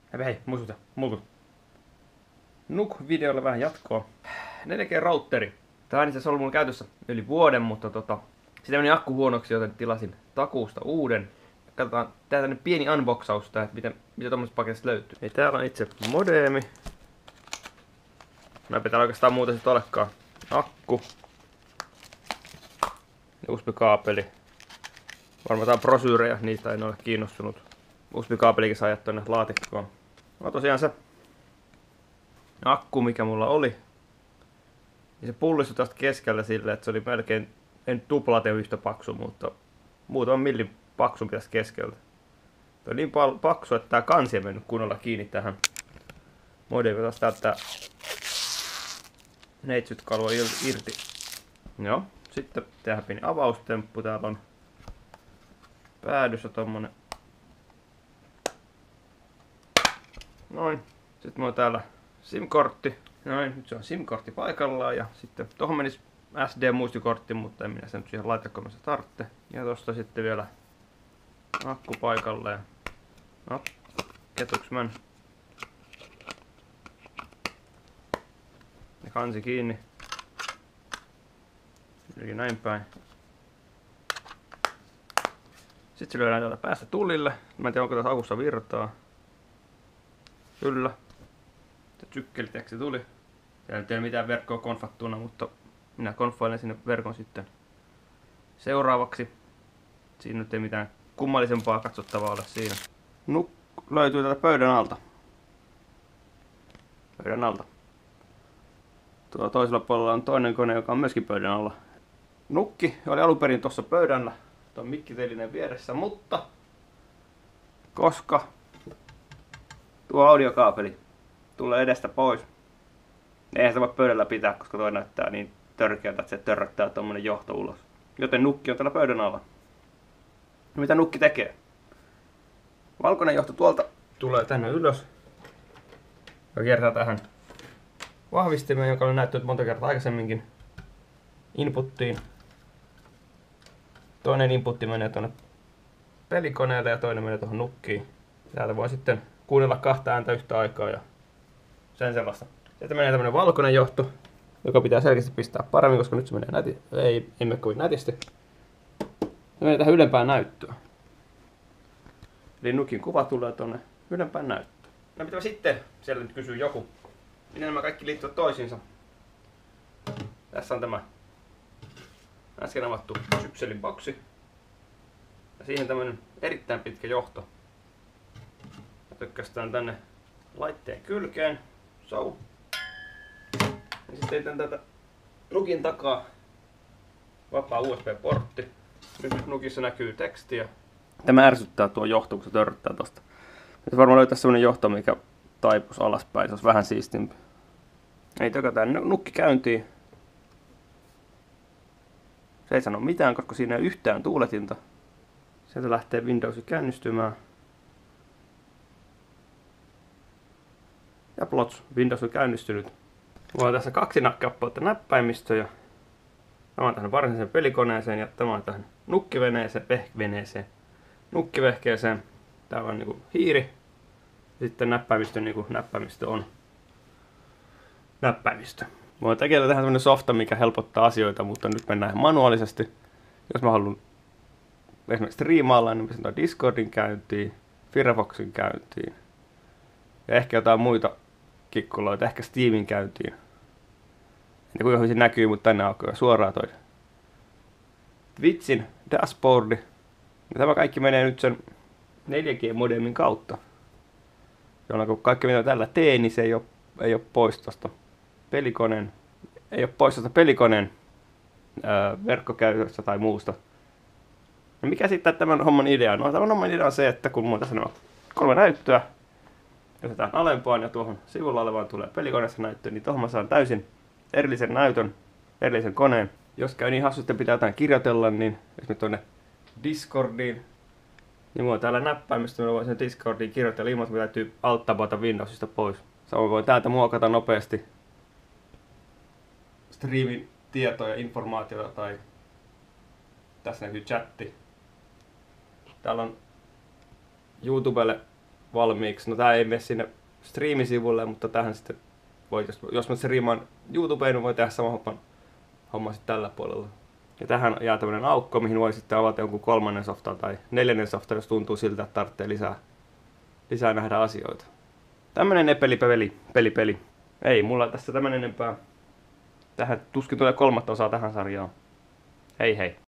Hei, muistuta, mulkut. NUC-videolle vähän jatkoa. 4G-routeri. Tää on itse asiassa ollut mulla käytössä yli vuoden, mutta sitä meni akku huonoksi, joten tilasin takuusta uuden. Katsotaan tää tänne pieni unboxaus, että mitä tommosesta paketista löytyy. Ei, täällä on itse modeemi. Mä pitää oikeastaan muuta sit olekaan. Akku. USB-kaapeli. Varmaan tää on brosyyrejä, niistä en ole kiinnostunut. USB-kaapelikin saa jättää tonne laatikkoon. No tosiaan se akku, mikä mulla oli. Ja se pullistui tästä keskellä silleen, että se oli melkein, en tuplaten yhtä paksu, mutta muutaman millin paksumpi tästä keskeltä. Se on niin paksu, että tää kansi ei mennyt kunnolla kiinni tähän modeemiin. Taas täältä neitsytkalvo irti. Joo, sitten tehdään pieni avaustemppu. Täällä on päädyssä tommonen. Noin. Sitten mulla on täällä SIM-kortti. Noin, nyt se on SIM-kortti paikallaan ja sitten tohon menisi SD-muistikortti, mutta en minä sen nyt siihen laitekoon, se tarvitse. Ja tosta sitten vielä akku paikalleen. No, ketuks män. Ja kansi kiinni. Eli näin päin. Sitten se lyödään täältä päästä tulille. Mä en tiedä, onko tässä akussa virtaa. Kyllä. Sykkeliteksti tuli. Täällä ei ole mitään verkkoa konfattuna, mutta minä konfailen sinne verkon sitten seuraavaksi. Siinä nyt ei mitään kummallisempaa katsottavaa ole siinä. NUC löytyy täältä pöydän alta. Pöydän alta. Tuolla toisella puolella on toinen kone, joka on myöskin pöydän alla. NUC oli alun perin tuossa pöydällä, tuon mikkitelinen vieressä, mutta koska tuo audiokaapeli tulee edestä pois, eihän se voi pöydällä pitää, koska toi näyttää niin törkeältä, että se törröttää tommonen johto ulos. Joten NUC on täällä pöydän alla. No mitä NUC tekee? Valkoinen johto tuolta tulee tänne ylös ja kiertää tähän vahvistimeen, joka on näyttänyt monta kertaa aikaisemminkin inputtiin. Toinen inputti menee tuonne pelikoneelle ja toinen menee tuohon NUCiin. Täältä voi sitten kuunnella kahta ääntä yhtä aikaa ja sen sellaista. Sitten menee tämmönen valkoinen johto, joka pitää selkeästi pistää paremmin, koska nyt se menee ei mene kovin nätisti. Se menee tähän ylempään näyttöön. Eli NUCin kuva tulee tuonne ylempään näyttöön. No mitä sitten? Siellä nyt kysyy joku. Miten nämä kaikki liittyvät toisiinsa? Tässä on tämä äsken avattu sypselin boksi. Ja siihen tämmönen erittäin pitkä johto. Tökkästään tänne laitteen kylkeen. So. Ja sitten tätä NUCin takaa vapaa USB-portti. Nyt NUCissa näkyy tekstiä. Tämä ärsyttää tuo johto, kun se törröttää tosta. Nyt varmaan löytää semmonen johto, mikä taipus alaspäin. Se olisi vähän siistimpi. Ei tökätään NUC käyntiin. Se ei sano mitään, koska siinä ei yhtään tuuletinta. Sieltä lähtee Windowsi käynnistymään. Ja plots, Windows on käynnistynyt. Mulla on tässä kaksi kappaletta näppäimistöjä. Tämä on tähän varsinaiseen pelikoneeseen ja tämä on tähän nukkivehkeeseen. Täällä on niinku hiiri. Sitten näppäimistö niinku näppäimistö on näppäimistö. Mulla on tekeillä tähän sellainen softa, mikä helpottaa asioita, mutta nyt mennään manuaalisesti. Jos mä haluan esimerkiksi striimailla, niin mä sen Discordin käyntiin, Firefoxin käyntiin. Ja ehkä jotain muita kikkuloita, ehkä Steamin käyntiin. En tiedä kuinka hyvin se näkyy, mutta tänne alkaa suoraan toi Twitchin dashboardi. Ja tämä kaikki menee nyt sen 4G-modemin kautta. Jolloin kun kaikki mitä tällä tee, niin se ei ole pois tuosta pelikoneen. Ei ole pois tuosta pelikoneen verkkokäytöstä tai muusta. No mikä sitten tämän homman idea? No tämän homman idea on se, että kun mulla on tässä nämä 3 näyttöä, otetaan alempaan ja tuohon sivulla olevaan tulee pelikoneessa näyttö, niin tuohon mä saan täysin erillisen näytön, erillisen koneen. Jos käy niin hassu, että pitää jotain kirjoitella, niin esimerkiksi tuonne Discordiin, niin mulla on täällä näppäimistö, mä voin sen Discordiin kirjoitella ilman, että mä täytyy alt-tabata Windowsista pois. Samoin voin täältä muokata nopeasti striimin tietoja, informaatiota tai tässä näkyy chatti. Täällä on YouTubelle valmiiksi. No tää ei mene sinne striimisivulle, mutta tähän sitten voi, jos mä striimaan YouTubeen, niin voi tehdä sama homma sitten tällä puolella. Ja tähän jää tämmönen aukko, mihin voi sitten avata jonkun 3. softan tai 4. softan, jos tuntuu siltä, että tarvitsee lisää nähdä asioita. Tämmönen peli. Ei mulla tässä tämän enempää. Tähän tuskin tulee 3. osaa tähän sarjaan. Hei hei.